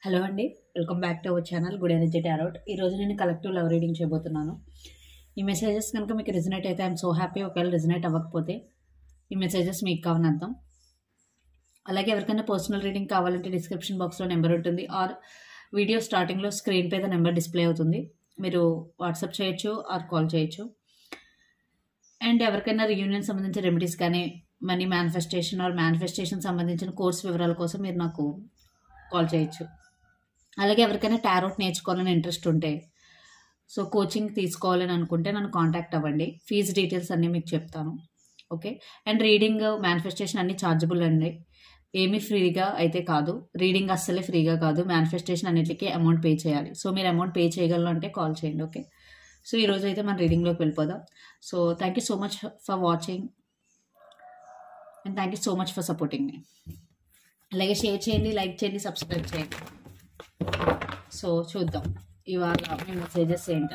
Hello అండి. Welcome back to our channel good energy tarot. ఈరోజు నేను కలెక్టివ్ లవ్ రీడింగ్ చేయబోతున్నాను. ఈ మెసేజెస్ కనుక మీకు రిజనేట్ అయితే ఐఎమ్ సో హ్యాపీ. ఒకవేళ రిజనేట్ అవ్వకపోతే ఈ మెసేజెస్ మీకు కావని అర్థం. అలాగే ఎవరికైనా పర్సనల్ రీడింగ్ కావాలంటే డిస్క్రిప్షన్ బాక్స్లో నెంబర్ ఉంటుంది, ఆర్ వీడియో స్టార్టింగ్లో స్క్రీన్ పైన నెంబర్ డిస్ప్లే అవుతుంది. మీరు వాట్సాప్ చేయొచ్చు ఆర్ కాల్ చేయొచ్చు. అండ్ ఎవరికైనా రీయూనియన్ సంబంధించిన రెమెడీస్ కానీ మనీ మేనిఫెస్టేషన్ ఆర్ మేనిఫెస్టేషన్ సంబంధించిన కోర్స్ వివరాల కోసం మీరు నాకు కాల్ చేయొచ్చు. అలాగే ఎవరికైనా టారోట్ నేర్చుకోవాలని ఇంట్రెస్ట్ ఉంటే, సో కోచింగ్ తీసుకోవాలని అనుకుంటే నన్ను కాంటాక్ట్ అవ్వండి. ఫీజు డీటెయిల్స్ అన్నీ మీకు చెప్తాను. ఓకే. అండ్ రీడింగ్ మేనిఫెస్టేషన్ అన్నీ ఛార్జబుల్ అండి, ఏమీ ఫ్రీగా అయితే కాదు. రీడింగ్ అస్సలే ఫ్రీగా కాదు, మేనిఫెస్టేషన్ అన్నిటికీ అమౌంట్ పే చేయాలి. సో మీరు అమౌంట్ పే చేయగలరు అంటే కాల్ చేయండి. ఓకే. సో ఈరోజు అయితే మన రీడింగ్లోకి వెళ్ళిపోదాం. So thank you so much for watching and thank you so much for supporting me. అలాగే షేర్ చేయండి, లైక్ చేయండి, సబ్స్క్రైబ్ చేయండి. సో చూద్దాం ఇవాళ మీ మెసేజెస్ ఏంటో.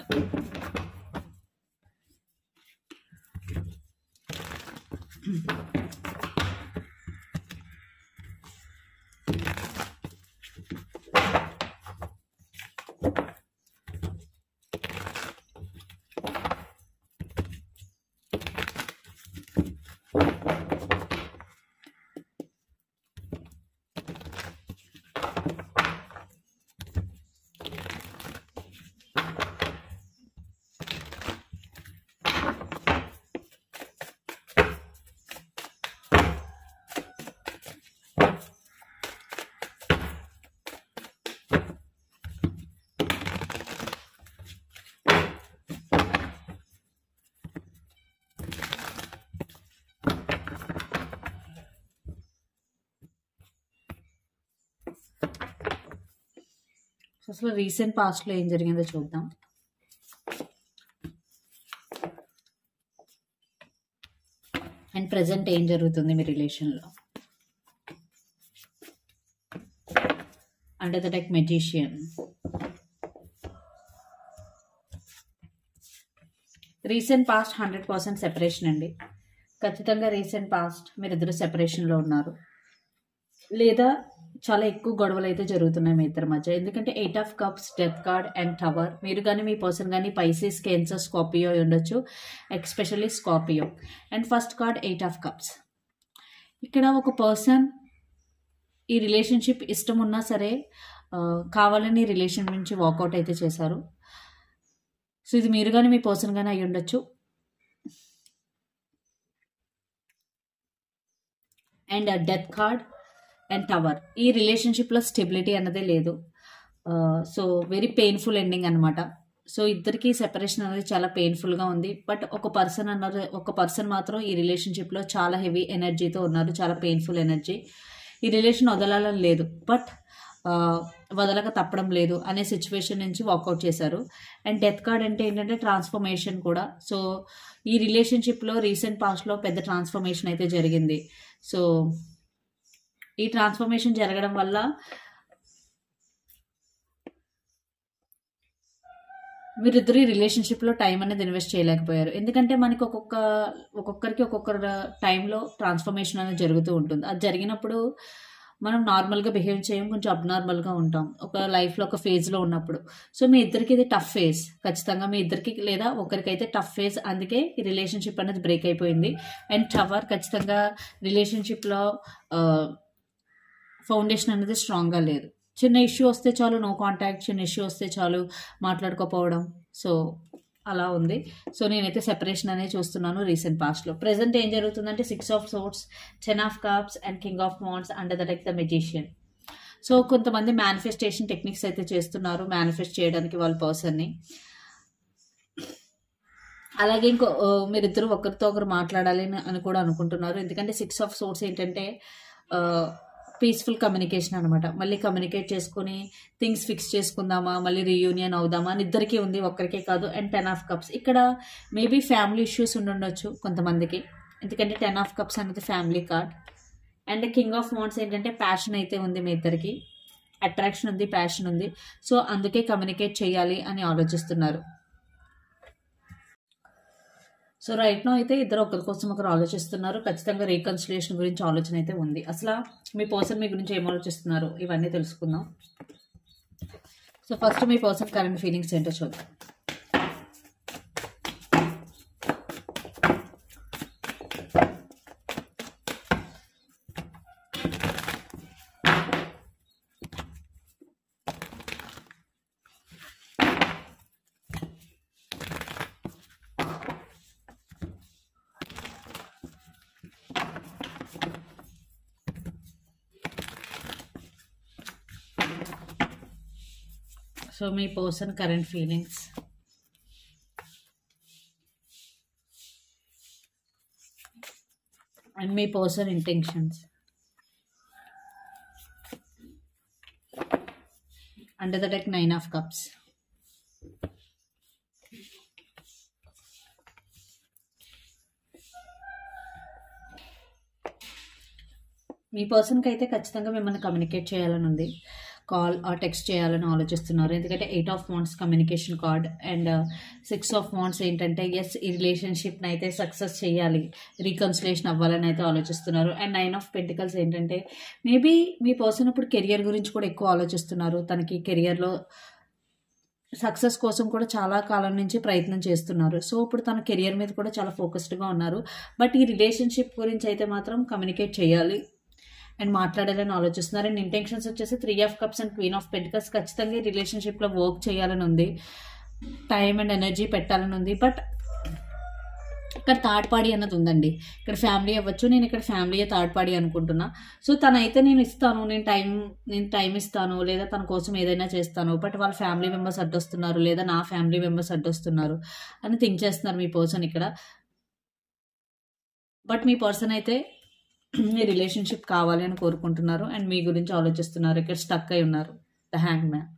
అసలు రీసెంట్ పాస్ట్లో ఏం జరిగిందో చూద్దాం. అండ్ ప్రజెంట్ ఏం జరుగుతుంది మీ రిలేషన్లో. Under the deck magician. Recent past 100% separation అండి. ఖచ్చితంగా రీసెంట్ పాస్ట్ మీరిద్దరు సెపరేషన్లో ఉన్నారు, లేదా చాలా ఎక్కువ గొడవలు అయితే జరుగుతున్నాయి మీ ఇద్దరి మధ్య. ఎందుకంటే 8 of Cups, death card and tower. మీరు కానీ మీ పర్సన్ కానీ పైసిస్, కేన్సర్, స్కార్పియో ఉండొచ్చు, especially Scorpio. And first card 8 of Cups. ఇక్కడ ఒక పర్సన్ ఈ రిలేషన్షిప్ ఇష్టం ఉన్నా సరే కావాలని రిలేషన్ నుంచి వాకౌట్ అయితే చేశారు. సో ఇది మీరు కానీ మీ పర్సన్ కానీ అయి ఉండొచ్చు. And death card and tower. ఈ రిలేషన్షిప్లో స్టెబిలిటీ అన్నదే లేదు. సో వెరీ పెయిన్ఫుల్ ఎండింగ్ అనమాట. సో ఇద్దరికి సెపరేషన్ అనేది చాలా పెయిన్ఫుల్గా ఉంది. బట్ ఒక పర్సన్ మాత్రం ఈ రిలేషన్షిప్లో చాలా హెవీ ఎనర్జీతో ఉన్నారు, చాలా పెయిన్ఫుల్ ఎనర్జీ. ఈ రిలేషన్ వదలాలని లేదు, బట్ వదలక తప్పడం లేదు అనే సిచ్యువేషన్ నుంచి వాకౌట్ చేశారు. అండ్ డెత్ కార్డ్ అంటే ఏంటంటే ట్రాన్స్ఫర్మేషన్ కూడా. సో ఈ రిలేషన్షిప్లో రీసెంట్ పాస్ట్లో పెద్ద ట్రాన్స్ఫర్మేషన్ అయితే జరిగింది. సో ఈ ట్రాన్స్ఫర్మేషన్ జరగడం వల్ల మీరిద్దరు ఈ రిలేషన్షిప్లో టైం అనేది ఇన్వెస్ట్ చేయలేకపోయారు. ఎందుకంటే మనకి ఒక్కొక్కరికి ఒక్కొక్క టైంలో ట్రాన్స్ఫర్మేషన్ అనేది జరుగుతూ ఉంటుంది. అది జరిగినప్పుడు మనం నార్మల్గా బిహేవ్ చేయం, కొంచెం అబ్నార్మల్గా ఉంటాం ఒక లైఫ్లో ఒక ఫేజ్లో ఉన్నప్పుడు. సో మీ ఇద్దరికి ఇది టఫ్ ఫేజ్, ఖచ్చితంగా మీ ఇద్దరికి లేదా ఒకరికైతే టఫ్ ఫేజ్. అందుకే ఈ రిలేషన్షిప్ అనేది బ్రేక్ అయిపోయింది. అండ్ టవర్, ఖచ్చితంగా రిలేషన్షిప్లో ఫౌండేషన్ అనేది స్ట్రాంగ్గా లేదు. చిన్న ఇష్యూ వస్తే చాలు నో కాంటాక్ట్, చిన్న ఇష్యూ వస్తే చాలు మాట్లాడుకోపోవడం. సో అలా ఉంది. సో నేనైతే సెపరేషన్ అనేది చూస్తున్నాను రీసెంట్ పాస్ట్లో. ప్రెసెంట్ ఏం జరుగుతుందంటే 6 of Swords, 10 of Cups and King of Wands under the deck the magician. So కొంతమంది మేనిఫెస్టేషన్ టెక్నిక్స్ అయితే చేస్తున్నారు మేనిఫెస్ట్ చేయడానికి వాళ్ళ పర్సన్ని. అలాగే మీరిద్దరు ఒకరితో ఒకరు మాట్లాడాలి అని కూడా అనుకుంటున్నారు. ఎందుకంటే 6 of Swords ఏంటంటే పీస్ఫుల్ కమ్యూనికేషన్ అనమాట. మళ్ళీ కమ్యూనికేట్ చేసుకుని థింగ్స్ ఫిక్స్ చేసుకుందామా, మళ్ళీ రీయూనియన్ అవుదామా అని ఇద్దరికీ ఉంది, ఒక్కరికే కాదు. అండ్ 10 of Cups ఇక్కడ మేబీ ఫ్యామిలీ ఇష్యూస్ ఉండొచ్చు కొంతమందికి, ఎందుకంటే 10 of Cups అనేది family card. And King of Wands ఏంటంటే ప్యాషన్ అయితే ఉంది మీ ఇద్దరికి, అట్రాక్షన్ ఉంది, ప్యాషన్ ఉంది. సో అందుకే కమ్యూనికేట్ చేయాలి అని ఆలోచిస్తున్నారు. సో రైట్ నో అయితే ఇద్దరు ఒకరి కోసం ఒకరు ఆలోచిస్తున్నారు. ఖచ్చితంగా రీకన్సిలియేషన్ గురించి ఆలోచన అయితే ఉంది. అసలు మీ పర్సన్ మీ గురించి ఏం ఆలోచిస్తున్నారు ఇవన్నీ తెలుసుకుందాం. సో ఫస్ట్ మీ పర్సన్ కరెంట్ ఫీలింగ్స్ ఏంటో చూద్దాం. సో మీ పర్సన్ కరెంట్ ఫీలింగ్స్, అండ్ మీ person intentions. Under the deck 9 of Cups. మీ పర్సన్కి అయితే ఖచ్చితంగా మిమ్మల్ని కమ్యూనికేట్ చేయాలని ఉంది, కాల్ ఆర్ టెక్స్ట్ చేయాలని ఆలోచిస్తున్నారు. ఎందుకంటే 8 of Wands communication card and 6 of Wands ఏంటంటే ఎస్ ఈ రిలేషన్షిప్ని అయితే సక్సెస్ చేయాలి, రీకన్సిలేషన్ అవ్వాలని అయితే ఆలోచిస్తున్నారు. అండ్ 9 of Pentacles ఏంటంటే మేబీ మీ పర్సన్ ఇప్పుడు కెరియర్ గురించి కూడా ఎక్కువ ఆలోచిస్తున్నారు. తనకి కెరియర్లో సక్సెస్ కోసం కూడా చాలా కాలం నుంచి ప్రయత్నం చేస్తున్నారు. సో ఇప్పుడు తన కెరియర్ మీద కూడా చాలా ఫోకస్డ్గా ఉన్నారు. బట్ ఈ రిలేషన్షిప్ గురించి అయితే మాత్రం కమ్యూనికేట్ చేయాలి అండ్ మాట్లాడాలని ఆలోచిస్తున్నారు. అండ్ ఇంటెన్షన్స్ వచ్చేసి 3 of Cups and Queen of Pentacles. ఖచ్చితంగా ఈ రిలేషన్షిప్లో వర్క్ చేయాలని ఉంది, టైం అండ్ ఎనర్జీ పెట్టాలని ఉంది. బట్ ఇక్కడ థర్డ్ పార్టీ అన్నది ఉందండి. ఇక్కడ ఫ్యామిలీ అవ్వచ్చు, నేను ఇక్కడ ఫ్యామిలీ థర్డ్ పార్టీ అనుకుంటున్నా. సో తనైతే నేను ఇస్తాను, నేను టైం ఇస్తాను, లేదా తన కోసం ఏదైనా చేస్తాను. బట్ వాళ్ళ ఫ్యామిలీ మెంబర్స్ అడ్డొస్తున్నారు, లేదా నా ఫ్యామిలీ మెంబర్స్ అడ్డొస్తున్నారు అని థింక్ చేస్తున్నారు మీ పర్సన్ ఇక్కడ. బట్ మీ పర్సన్ అయితే మీ రిలేషన్షిప్ కావాలి అని కోరుకుంటున్నారు అండ్ మీ గురించి ఆలోచిస్తున్నారు. ఇక్కడ స్టక్ అయి ఉన్నారు, the hang man.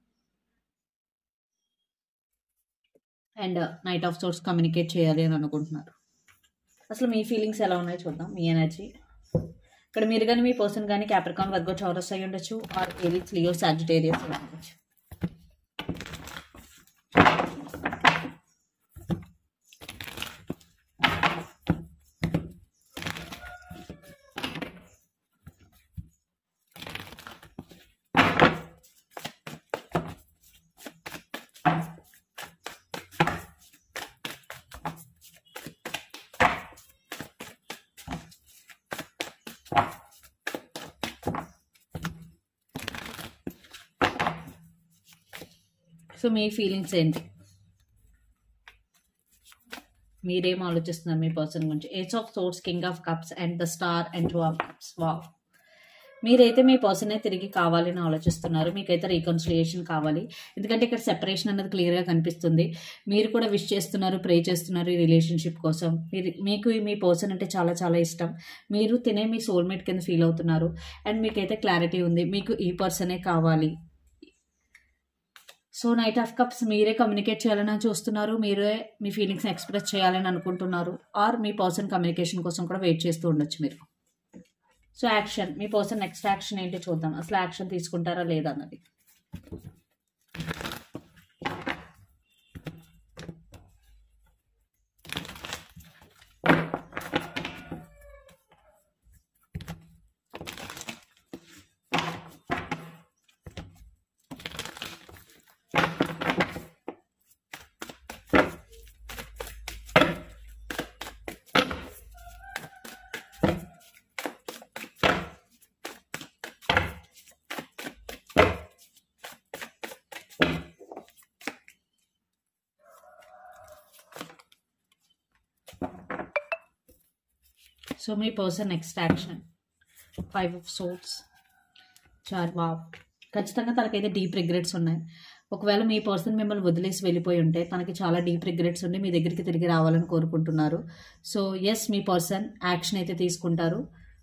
And knight of swords communicate చేయాలి అని అనుకుంటున్నారు. అసలు మీ ఫీలింగ్స్ ఎలా ఉన్నాయో చూద్దాం, మీ ఎనర్జీ. ఇక్కడ మీరు కానీ మీ పర్సన్ కానీ క్యాప్రికాన్, వర్గో, చౌరస్ అయి ఉండొచ్చు, ఆర్ ఏరిస్, లియో, సాజిటేరియస్ అయి ఉండొచ్చు. సో మీ ఫీలింగ్స్ ఏంటి, మీరేం ఆలోచిస్తున్నారు మీ పర్సన్ గురించి? Ace of swords, king of cups and the star and 2 of Cups. Wow, మీరైతే మీ పర్సనే తిరిగి కావాలని ఆలోచిస్తున్నారు. మీకైతే రీకన్సిలియేషన్ కావాలి, ఎందుకంటే ఇక్కడ సెపరేషన్ అనేది క్లియర్గా కనిపిస్తుంది. మీరు కూడా విష్ చేస్తున్నారు, ప్రే చేస్తున్నారు ఈ రిలేషన్షిప్ కోసం. మీకు మీ పర్సన్ అంటే చాలా చాలా ఇష్టం. మీరు తినే మీ సోల్మేట్ కింద ఫీల్ అవుతున్నారు అండ్ మీకైతే క్లారిటీ ఉంది, మీకు ఈ పర్సనే కావాలి. సో నైట్ ఆఫ్ కప్స్ మీరే కమ్యూనికేట్ చేయాలని చూస్తున్నారు, మీరే మీ ఫీలింగ్స్ని ఎక్స్ప్రెస్ చేయాలని అనుకుంటున్నారు, ఆర్ మీ పర్సన్ కమ్యూనికేషన్ కోసం కూడా వెయిట్ చేస్తూ ఉండొచ్చు మీరు. సో యాక్షన్, మీ పర్సన్ నెక్స్ట్ యాక్షన్ ఏంటి చూద్దాం. అసలు యాక్షన్ తీసుకుంటారా లేదా అన్నది. సో మీ person next action 5 of Swords. Wow, ఖచ్చితంగా తనకైతే డీప్ రిగ్రెట్స్ ఉన్నాయి. ఒకవేళ మీ పర్సన్ మిమ్మల్ని వదిలేసి వెళ్ళిపోయి ఉంటే తనకి చాలా డీప్ రిగ్రెట్స్ ఉండి మీ దగ్గరికి తిరిగి రావాలని కోరుకుంటున్నారు. సో ఎస్, మీ పర్సన్ యాక్షన్ అయితే తీసుకుంటారు.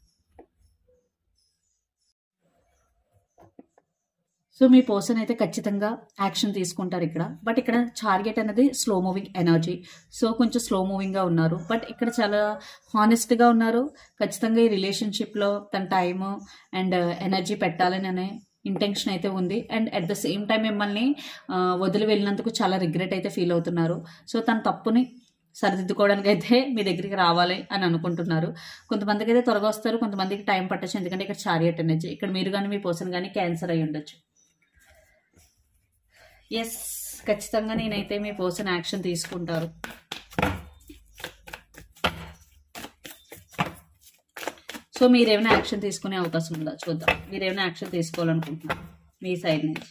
సో మీ పర్సన్ అయితే ఖచ్చితంగా యాక్షన్ తీసుకుంటారు ఇక్కడ. బట్ ఇక్కడ టార్గెట్ అనేది స్లో మూవింగ్ ఎనర్జీ, సో కొంచెం స్లో మూవింగ్గా ఉన్నారు. బట్ ఇక్కడ చాలా హానెస్ట్గా ఉన్నారు. ఖచ్చితంగా ఈ రిలేషన్షిప్లో తన టైము అండ్ ఎనర్జీ పెట్టాలని అనే ఇంటెన్షన్ అయితే ఉంది. And at the same time మిమ్మల్ని వదిలి వెళ్ళినందుకు చాలా రిగ్రెట్ అయితే ఫీల్ అవుతున్నారు. సో తన తప్పుని సరిదిద్దుకోవడానికి అయితే మీ దగ్గరికి రావాలి అని అనుకుంటున్నారు. కొంతమందికి అయితే త్వరగా వస్తారు, కొంతమందికి టైం పట్టచ్చు. ఎందుకంటే ఇక్కడ చారియట్ ఎనర్జీ, ఇక్కడ మీరు కానీ మీ పర్సన్ కానీ క్యాన్సర్ అయి ఉండొచ్చు. ఎస్, ఖచ్చితంగా నేనైతే మీ పర్సన్ యాక్షన్ తీసుకుంటారు. సో మీరేమైనా యాక్షన్ తీసుకునే అవకాశం ఉందా చూద్దాం. మీరేమైనా యాక్షన్ తీసుకోవాలనుకుంటున్నారు మీ సైడ్ నుంచి.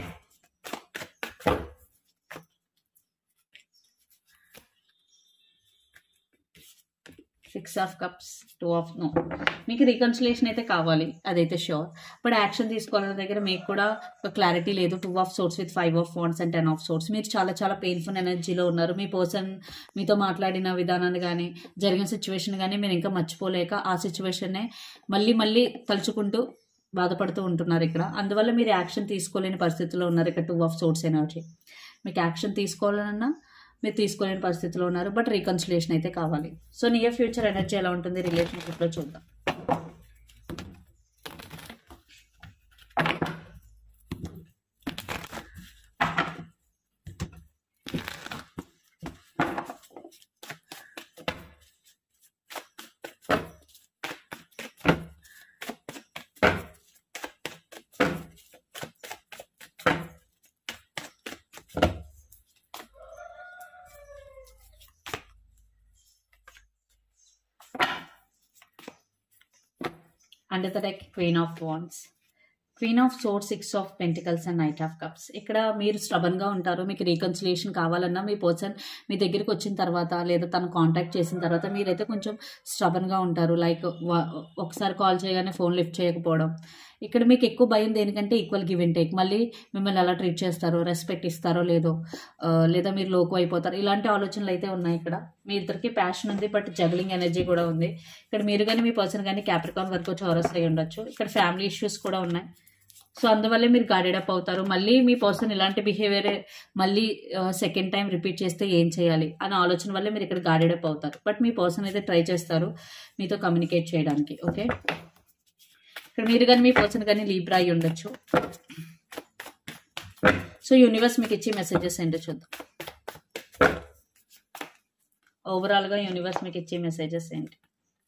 6 ఆఫ్ కప్స్, 2 ఆఫ్ నో. మీకు రీకన్సిలేషన్ అయితే కావాలి, అదైతే ష్యూర్. బట్ యాక్షన్ తీసుకోవాలన్న దగ్గర మీకు కూడా ఒక క్లారిటీ లేదు. 2 of swords with 5 of wands and 10 of swords. మీరు చాలా చాలా పెయిన్ఫుల్ ఎనర్జీలో ఉన్నారు. మీ పర్సన్ మీతో మాట్లాడిన విధానాన్ని కానీ జరిగిన సిచ్యువేషన్ కానీ మీరు ఇంకా మర్చిపోలేక ఆ సిచ్యువేషన్నే మళ్ళీ మళ్ళీ తలుచుకుంటూ బాధపడుతూ ఉంటున్నారు ఇక్కడ. అందువల్ల మీరు యాక్షన్ తీసుకోలేని పరిస్థితిలో ఉన్నారు ఇక్కడ. 2 ఆఫ్ సోర్ట్స్ ఎనర్జీ. మీకు యాక్షన్ తీసుకోవాలన్నా మీరు తీసుకోలేని పరిస్థితిలో ఉన్నారు. బట్ రీకన్సిలేషన్ అయితే కావాలి. సో నియర్ ఫ్యూచర్ ఎనర్జీ ఎలా ఉంటుంది రిలేషన్షిప్లో చూద్దాం. Under the deck, Queen of Wands, Queen of Swords, 6 of Pentacles and Knight of Cups. ఇక్కడ మీరు స్టబన్గా ఉంటారు. మీకు రీకన్సిలేషన్ కావాలన్నా మీ పర్సన్ మీ దగ్గరికి వచ్చిన తర్వాత లేదా తను కాంటాక్ట్ చేసిన తర్వాత మీరైతే కొంచెం స్టబన్గా ఉంటారు. లైక్ ఒకసారి కాల్ చేయగానే ఫోన్ లిఫ్ట్ చేయకపోవడం. ఇక్కడ మీకు ఎక్కువ భయం దేనికంటే ఈక్వల్ గివ్ అండ్ టేక్. మళ్ళీ మిమ్మల్ని ఎలా ట్రీట్ చేస్తారో, రెస్పెక్ట్ ఇస్తారో లేదో, లేదా మీరు లోకు అయిపోతారు, ఇలాంటి ఆలోచనలు అయితే ఉన్నాయి ఇక్కడ. మీ ఇద్దరికి ప్యాషన్ ఉంది, బట్ జగ్లింగ్ ఎనర్జీ కూడా ఉంది ఇక్కడ. మీరు కానీ మీ పర్సన్ కానీ క్యాప్రికాన్ వరకు చౌరస్ అయి ఉండొచ్చు. ఇక్కడ ఫ్యామిలీ ఇష్యూస్ కూడా ఉన్నాయి. సో అందువల్లే మీరు గార్డెడ్ అప్ అవుతారు. మళ్ళీ మీ పర్సన్ ఇలాంటి బిహేవియర్ మళ్ళీ సెకండ్ టైం రిపీట్ చేస్తే ఏం చేయాలి అనే ఆలోచన వల్లే మీరు ఇక్కడ గార్డెడ్ అప్ అవుతారు. బట్ మీ పర్సన్ అయితే ట్రై చేస్తారు మీతో కమ్యూనికేట్ చేయడానికి. ఓకే, ఇక్కడ మీరు కానీ మీ పర్సన్ కానీ లీబ్రా అయి ఉండొచ్చు. సో యూనివర్స్ మీకు ఇచ్చే మెసేజెస్ ఏంటో చూద్దాం. ఓవరాల్గా యూనివర్స్ మీకు ఇచ్చే మెసేజెస్ ఏంటి?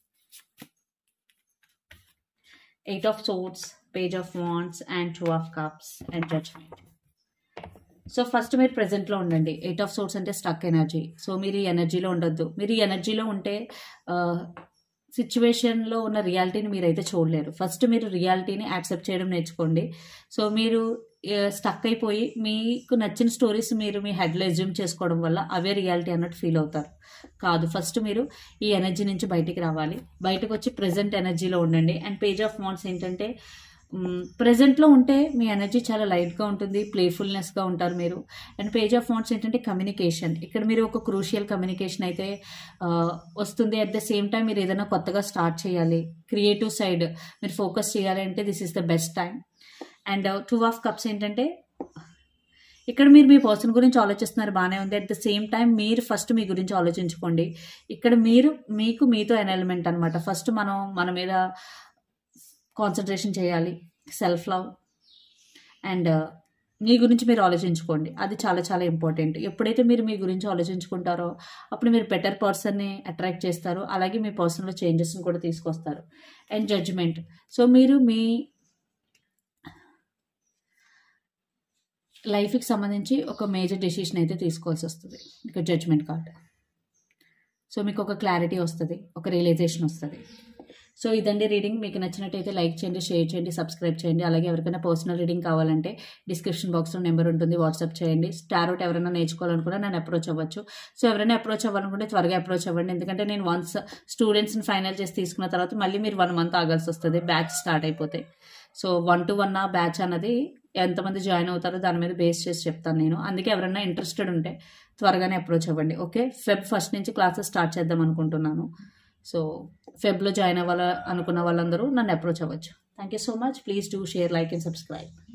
8 of Swords, Page of Wands and 2 of Cups and Judgment. So first మీరు ప్రెజెంట్లో ఉండండి. 8 of Swords అంటే స్టక్ ఎనర్జీ. సో మీరు ఈ ఎనర్జీలో ఉండొద్దు. మీరు ఈ ఎనర్జీలో ఉంటే సిచ్యువేషన్లో ఉన్న రియాలిటీని మీరైతే చూడలేరు. ఫస్ట్ మీరు రియాలిటీని యాక్సెప్ట్ చేయడం నేర్చుకోండి. సో మీరు స్టక్ అయిపోయి మీకు నచ్చిన స్టోరీస్ మీరు మీ హెడ్లో ఎజ్యూమ్ చేసుకోవడం వల్ల అవే రియాలిటీ అన్నట్టు ఫీల్ అవుతారు. కాదు, ఫస్ట్ మీరు ఈ ఎనర్జీ నుంచి బయటికి రావాలి. బయటకు వచ్చి ప్రెజెంట్ ఎనర్జీలో ఉండండి. అండ్ పేజ్ ఆఫ్ వాండ్స్ ఏంటంటే ప్రెజెంట్లో ఉంటే మీ ఎనర్జీ చాలా లైట్గా ఉంటుంది, ప్లేఫుల్నెస్గా ఉంటారు మీరు. అండ్ పేజ్ ఆఫ్ వాండ్స్ ఏంటంటే కమ్యూనికేషన్. ఇక్కడ మీరు ఒక క్రూషియల్ కమ్యూనికేషన్ అయితే వస్తుంది. అట్ ద సేమ్ టైం మీరు ఏదైనా కొత్తగా స్టార్ట్ చేయాలి, క్రియేటివ్ సైడ్ మీరు ఫోకస్ చేయాలి అంటే this is the best time. And 2 of cups ఏంటంటే ఇక్కడ మీరు మీ పర్సన్ గురించి ఆలోచిస్తున్నారు, బాగానే ఉంది. అట్ ద సేమ్ టైం మీరు ఫస్ట్ మీ గురించి ఆలోచించుకోండి. ఇక్కడ మీకు మీతో ఎన్ ఎలిమెంట్ అనమాట. ఫస్ట్ మన మీద కాన్సన్ట్రేషన్ చేయాలి, సెల్ఫ్ లవ్. అండ్ మీ గురించి మీరు ఆలోచించుకోండి, అది చాలా చాలా ఇంపార్టెంట్. ఎప్పుడైతే మీరు మీ గురించి ఆలోచించుకుంటారో అప్పుడు మీరు బెటర్ పర్సన్ని అట్రాక్ట్ చేస్తారు. అలాగే మీ పర్సన్లో చేంజెస్ని కూడా తీసుకొస్తారు. And judgement. సో మీరు మీ లైఫ్కి సంబంధించి ఒక మేజర్ డెసిషన్ అయితే తీసుకోవాల్సి వస్తుంది. ఇక్కడ జడ్జ్మెంట్ కార్డ్. సో మీకు ఒక క్లారిటీ వస్తుంది, ఒక రియలైజేషన్ వస్తుంది. సో ఇదండి రీడింగ్. మీకు నచ్చినట్టయితే లైక్ చేయండి, షేర్ చేయండి, సబ్స్క్రైబ్ చేయండి. అలాగే ఎవరికైనా పర్సనల్ రీడింగ్ కావాలంటే డిస్క్రిప్షన్ బాక్స్లో నెంబర్ ఉంటుంది, వాట్సాప్ చేయండి. టారోట్ ఎవరైనా నేర్చుకోవాలనుకున్నా నన్ను అప్రోచ్ అవ్వచ్చు. సో ఎవరైనా అప్రోచ్ అవ్వాలనుకుంటే త్వరగా అప్రోచ్ అవ్వండి. ఎందుకంటే నేను వన్స్ స్టూడెంట్స్ని ఫైనల్ చేసి తీసుకున్న తర్వాత మళ్ళీ మీరు 1 month ఆగాల్సి వస్తుంది బ్యాచ్ స్టార్ట్ అయిపోతే. సో 1-to-1 బ్యాచ్ అన్నది ఎంతమంది జాయిన్ అవుతారో దాని మీద బేస్ చేసి చెప్తాను నేను. అందుకే ఎవరైనా ఇంట్రెస్టెడ్ ఉంటే త్వరగానే అప్రోచ్ అవ్వండి. ఓకే, Feb 1st నుంచి క్లాసెస్ స్టార్ట్ చేద్దాం అనుకుంటున్నాను. సో ఫెబ్లో జాయిన్ అవ్వాలి అనుకున్న వాళ్ళందరూ నన్ను అప్రోచ్ అవ్వచ్చు. Thank you so much. Please do share, like and subscribe.